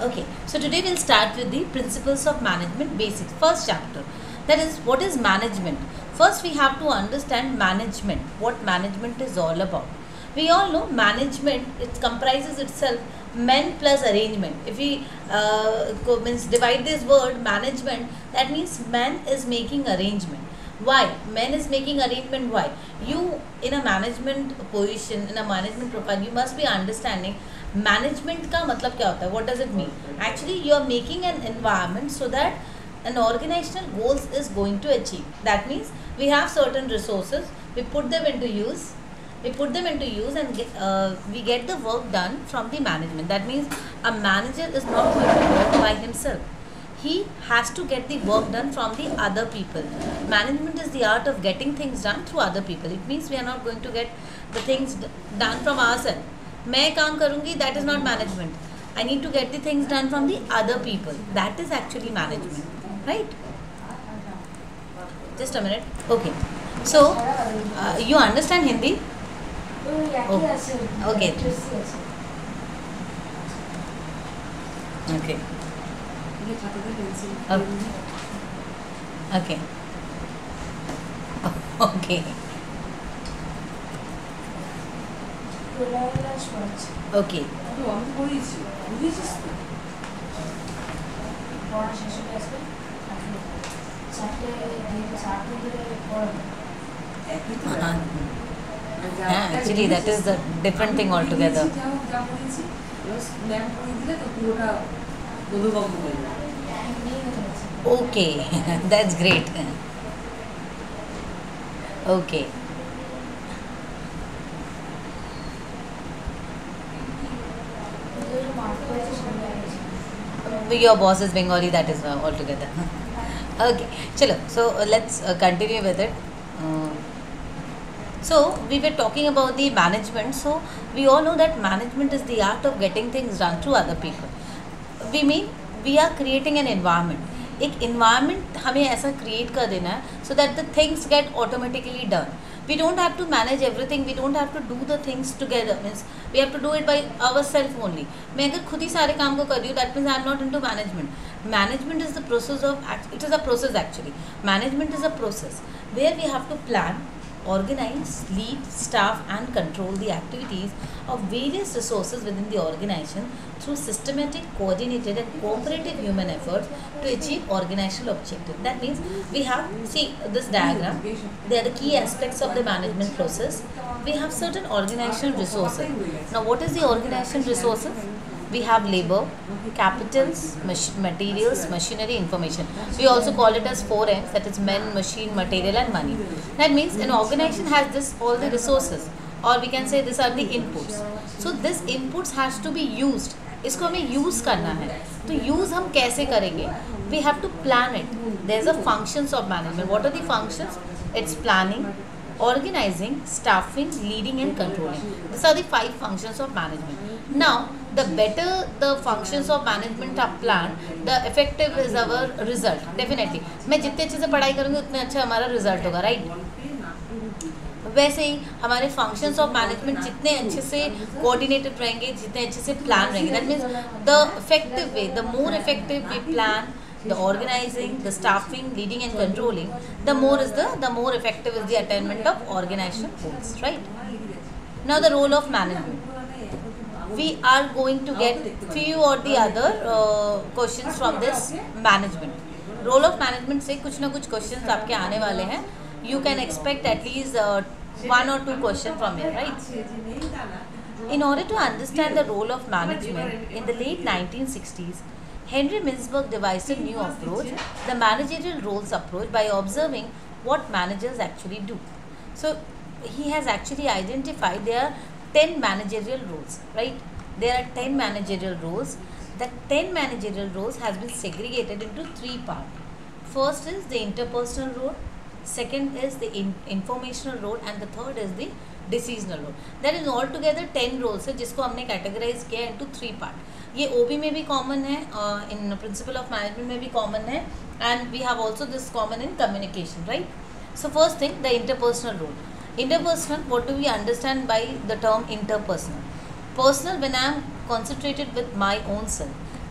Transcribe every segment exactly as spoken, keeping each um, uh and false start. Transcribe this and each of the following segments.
Okay, so today we'll start with the principles of management basics, first chapter. That is, what is management? First we have to understand management, what management is all about. We all know management, it comprises itself men plus arrangement. If we uh, means divide this word management, that means man is making arrangement. Why? Man is making arrangement. Why? You in a management position, in a management profile, you must be understanding management का मतलब क्या होता है? What does it mean? Actually, you are making an environment so that an organizational goals is going to achieve. That means we have certain resources, we put them into use, we put them into use and get, uh, we get the work done from the management. That means a manager is not going to work by himself. He has to get the work done from the other people. Management is the art of getting things done through other people. It means we are not going to get the things done from ourselves. मैं काम करूँगी, that is not management. I need to get the things done from the other people. That is actually management, right? Just a minute. Okay. So, uh, you understand Hindi? Oh. Okay. Okay. Okay. Okay. Okay. Uh-huh. Actually, that is a different thing altogether. Okay, that's great. Okay. Your boss is Bengali, that is uh, altogether. Okay, chalo. So uh, let's uh, continue with it. Uh, so we were talking about the management. So we all know that management is the art of getting things done through other people. We mean we are creating an environment. एक environment हमें ऐसा create कर देना है so that the things get automatically done. We don't have to manage everything. We don't have to do the things together. Means we have to do it by ourselves only. मैं अगर खुद ही सारे काम को कर रही हूँ, that means I am not into management. Management is the process of, it is a process actually. Management is a process where we have to plan, organize, lead, staff and control the activities of various resources within the organization through systematic, coordinated and cooperative human efforts to achieve organizational objectives. That means we have, see this diagram, they are the key aspects of the management process. We have certain organizational resources. Now what is the organizational resources? We have labor, capitals, mach materials, machinery, information. We also call it as four M's, that is men, machine, material and money. That means an organization has this all the resources, or we can say these are the inputs. So this inputs has to be used. इसको हमें use करना है. तो use हम कैसे करेंगे? We have to plan it. There's a functions of management. What are the functions? It's planning, organizing, staffing, leading and controlling. These are the five functions of management. Now, the better the functions of management are planned, the effective is our result. Definitely. मैं जितने अच्छे से पढ़ाई करूँगी उतने अच्छा हमारा result होगा, right? वैसे ही हमारे functions of management जितने अच्छे से coordinated रहेंगे, जितने अच्छे से plan रहेंगे. That means the effective way, the more effective we plan, the organizing, the staffing, leading and controlling, the more is the the more effective is the attainment of organizational goals, right? Now the role of management. We are going to get few or the other uh, questions from this management. Role of management से कुछ ना कुछ questions आपके आने वाले हैं. You can expect at least uh, one or two questions from here, right? In order to understand the role of management in the late nineteen sixties, Henry Mintzberg devised a new approach, the managerial roles approach, by observing what managers actually do. So he has actually identified there are ten managerial roles, right? There are ten managerial roles. The ten managerial roles has been segregated into three parts. First is the interpersonal role, second is the in informational role and the third is the decisional role. There is altogether ten roles है जिसको हमने categorize किया into three part. ये O B में भी common है, uh, in principle of management में भी common है, and we have also this common in communication, right? So first thing, the interpersonal role. Interpersonal, what do we understand by the term interpersonal? Personal, when I am concentrated with my own self.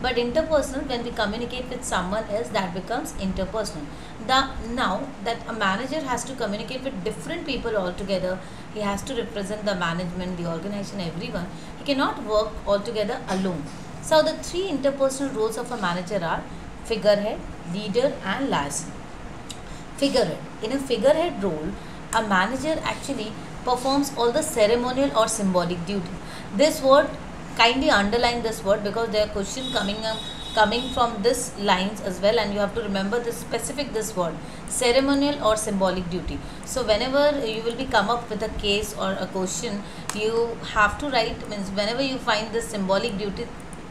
but interpersonal, when we communicate with someone else, that becomes interpersonal. The now that a manager has to communicate with different people altogether, he has to represent the management, the organization, everyone. He cannot work altogether alone. So the three interpersonal roles of a manager are figurehead, leader, and liaison. Figurehead. In a figurehead role, a manager actually performs all the ceremonial or symbolic duty. This word, kindly underline this word, because there are questions coming up coming from this lines as well, and you have to remember this specific this word, ceremonial or symbolic duty. So whenever you will be come up with a case or a question, you have to write, means whenever you find this symbolic duty,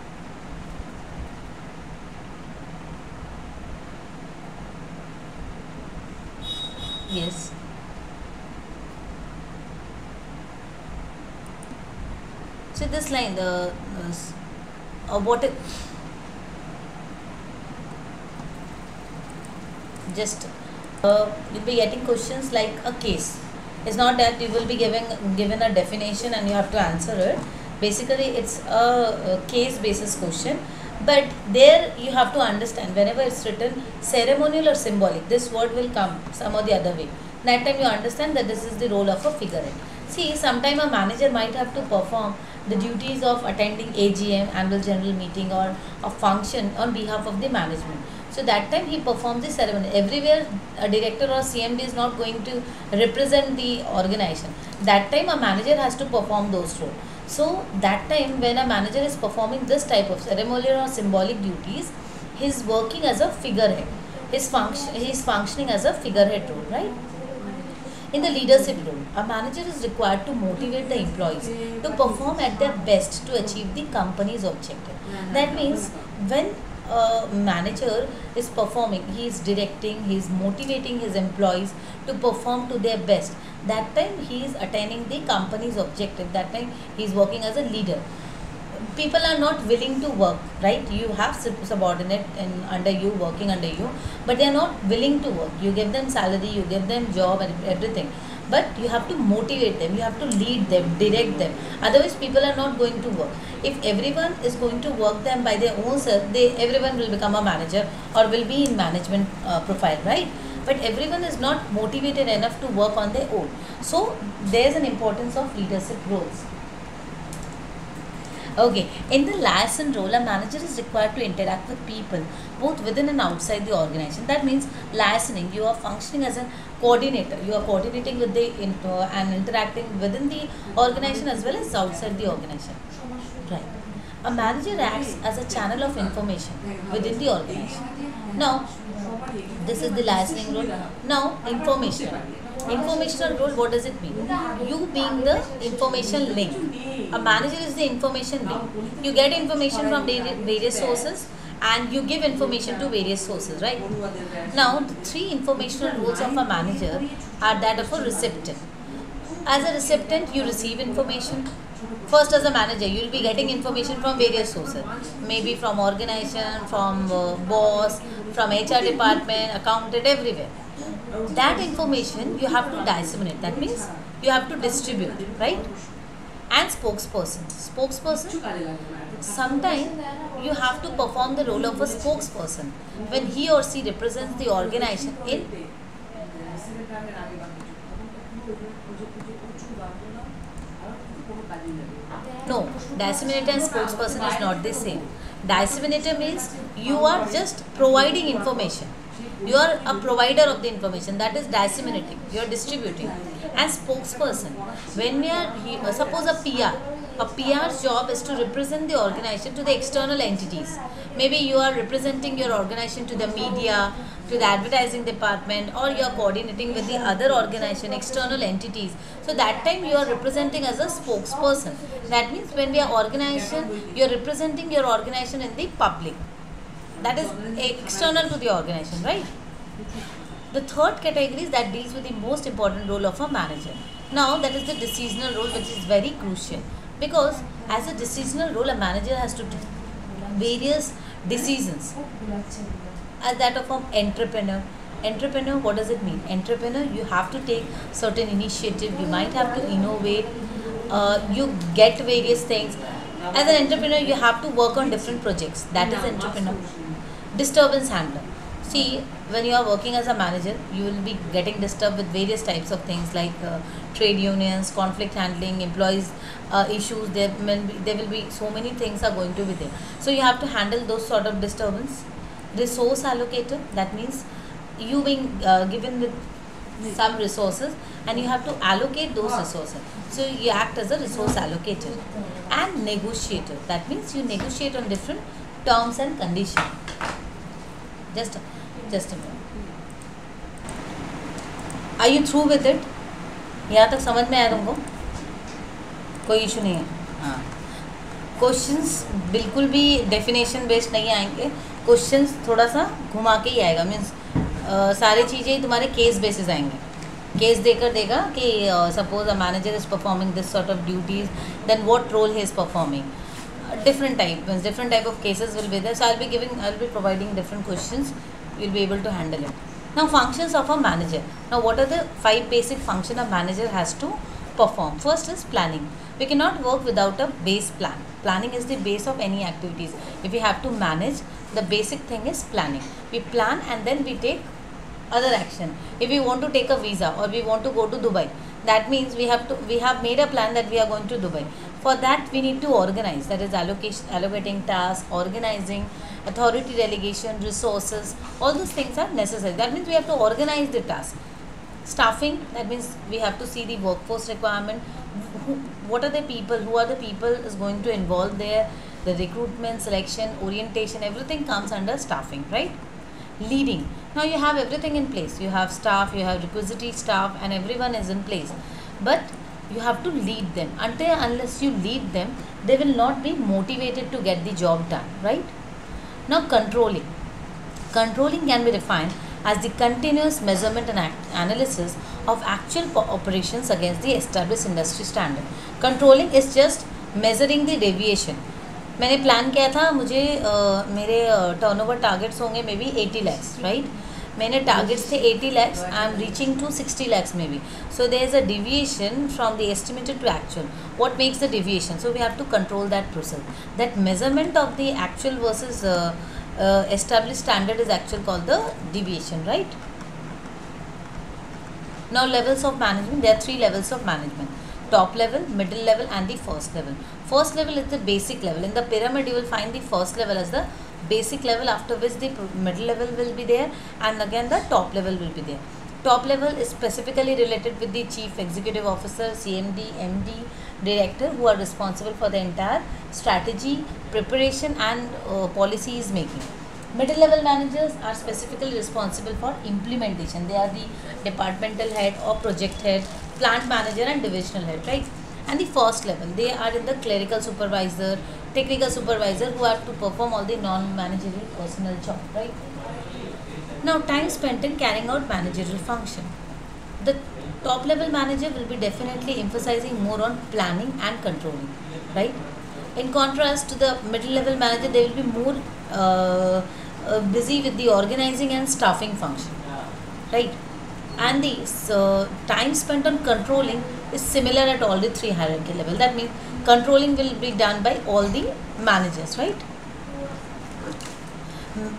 yes, so this line, the uh, uh, what it, just uh, you'll be getting questions like a case. It's not that you will be giving given a definition and you have to answer it. Basically it's a, a case basis question, but there you have to understand, whenever it's written ceremonial or symbolic, this word will come some or the other way. That time you understand that this is the role of a figurehead. See, sometime a manager might have to perform the duties of attending A G M, annual general meeting, or a function on behalf of the management. So that time he performs the ceremony. Everywhere a director or C M D is not going to represent the organization. That time a manager has to perform those roles. So that time when a manager is performing this type of ceremonial or symbolic duties, he is working as a figurehead. His function, he is functioning as a figurehead role, right? In the leadership role, a manager is required to motivate the employees to perform at their best to achieve the company's objective. That means when a manager is performing, he is directing, he is motivating his employees to perform to their best. That time he is attaining the company's objective. That time he is working as a leader. People are not willing to work, right? You have subordinate and under you, working under you, but they are not willing to work. You give them salary, you give them job and everything, but you have to motivate them, you have to lead them, direct them. Otherwise people are not going to work. If everyone is going to work them by their own self, they everyone will become a manager or will be in management uh, profile, right? But everyone is not motivated enough to work on their own. So there is an importance of leadership roles. Okay, in the liaison role, a manager is required to interact with people both within and outside the organization. That means liaisoning, you are functioning as a coordinator. You are coordinating with the uh, and interacting within the organization as well as outside the organization. Right. A manager acts as a channel of information within the organization. Now, this is the liaisoning role. Now, information. Informational role, what does it mean? You being the information link. A manager is the information link. You get information from various sources and you give information to various sources, right? Now, the three informational roles of a manager are that of a recipient. As a recipient, you receive information. First, as a manager, you will be getting information from various sources. Maybe from organization, from uh, boss, from H R department, accountant, everywhere. That information you have to disseminate. That means you have to distribute, right? And spokesperson. Spokesperson, sometimes you have to perform the role of a spokesperson when he or she represents the organization in no, disseminator and spokesperson is not the same. Disseminator means you are just providing information. You are a provider of the information, that is disseminating, you are distributing. And spokesperson, when we are, uh, suppose a P R, a P R's job is to represent the organization to the external entities. Maybe you are representing your organization to the media, to the advertising department, or you are coordinating with the other organization, external entities. So that time you are representing as a spokesperson. That means when we are organization, you are representing your organization in the public. That is external to the organization, right? The third category is that deals with the most important role of a manager. Now, that is the decisional role, which is very crucial, because as a decisional role, a manager has to take various decisions. As that of an entrepreneur. Entrepreneur, what does it mean? Entrepreneur, you have to take certain initiative, you might have to innovate, uh, you get various things. As an entrepreneur, you have to work on different projects. That is entrepreneur. Disturbance handler. See, when you are working as a manager, you will be getting disturbed with various types of things like uh, trade unions, conflict handling, employees uh, issues. There will be, there will be so many things are going to be there. So you have to handle those sort of disturbance. Resource allocator. That means you being uh, given with some resources and you have to allocate those resources. So you act as a resource allocator. And negotiator. That means you negotiate on different terms and conditions. Just, just a minute. Are you through with it? यहाँ तक समझ में आया तुमको? कोई issue नहीं है. हाँ. Questions बिल्कुल भी definition based नहीं आएंगे. Questions थोड़ा सा घुमा के ही आएगा. Means uh, सारी चीज़ें तुम्हारे case basis आएंगे. केस देकर देगा कि suppose a manager is performing this sort of duties, then what role he is performing. Different type means different type of cases will be there. So I will be giving I will be providing different questions. You will be able to handle it. Now functions of a manager. Now what are the five basic function a manager has to perform. First is planning. We cannot work without a base plan. Planning is the base of any activities. If we have to manage, the basic thing is planning. We plan and then we take other action. If we want to take a visa or we want to go to Dubai, that means we have to we have made a plan that we are going to Dubai. For that we need to organize. That is allocation, allocating tasks, organizing, authority delegation, resources. All those things are necessary. That means we have to organize the task. Staffing, that means we have to see the workforce requirement. Who, what are the people, who are the people is going to involve there, the recruitment, selection, orientation, everything comes under staffing, right? Leading. Now you have everything in place. You have staff, you have requisite staff and everyone is in place. But you have to lead them. Until unless you lead them, they will not be motivated to get the job done, right? Now controlling. Controlling can be defined as the continuous measurement and analysis of actual operations against the established industry standard. Controlling is just measuring the deviation. मैंने plan किया था मुझे uh, मेरे turnover targets होंगे may be eighty lakhs, right? मैंने targets थे eighty lakhs, I am reaching to sixty lakhs may be. So there is a deviation from the estimated to actual. What makes the deviation? So we have to control that process. That measurement of the actual versus Uh, established standard is actually called the deviation, right? Now levels of management. There are three levels of management: top level, middle level and the first level. First level is the basic level. In the pyramid you will find the first level as the basic level, after which the middle level will be there and again the top level will be there. Top level is specifically related with the chief executive officer, C M D, M D, director, who are responsible for the entire strategy, preparation and uh, policies making. Middle level managers are specifically responsible for implementation. They are the departmental head or project head, plant manager and divisional head, right? And the first level, they are in the clerical supervisor, technical supervisor, who have to perform all the non-managerial personnel job, right? Now time spent in carrying out managerial function. The top level manager will be definitely emphasizing more on planning and controlling, right? In contrast to the middle level manager, they will be more uh, uh, busy with the organizing and staffing function, right? And the uh, time spent on controlling is similar at all the three hierarchy level. That means controlling will be done by all the managers, right? Mm.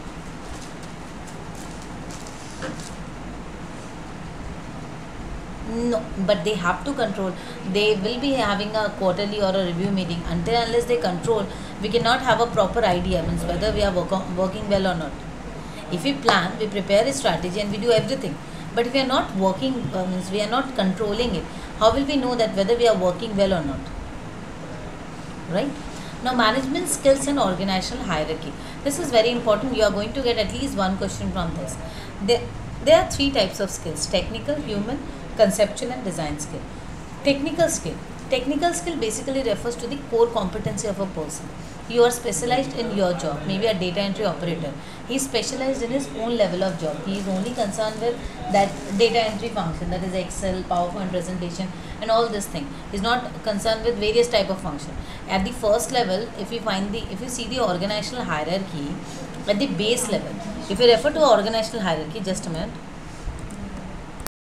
No, but they have to control. They will be having a quarterly or a review meeting. Until unless they control, we cannot have a proper idea, means whether we are work working well or not. If we plan, we prepare a strategy and we do everything. But if we are not working, uh, means we are not controlling it, how will we know that whether we are working well or not? Right? Now, management skills and organizational hierarchy. This is very important. You are going to get at least one question from this. There, there are three types of skills: technical, human, conceptual and design skill. Technical skill. Technical skill basically refers to the core competency of a person. You are specialized in your job, maybe a data entry operator. He is specialized in his own level of job. He is only concerned with that data entry function, that is Excel, PowerPoint presentation and all this thing. He is not concerned with various type of function. At the first level, if you find the, if you see the organizational hierarchy, at the base level, if you refer to organizational hierarchy, just a minute.